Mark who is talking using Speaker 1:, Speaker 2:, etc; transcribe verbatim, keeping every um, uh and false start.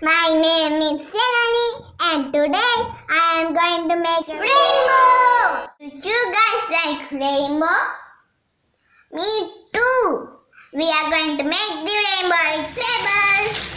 Speaker 1: My name is Senani and today I am going to make a rainbow. Do you guys like rainbow? Me too. We are going to make the rainbow with pebbles.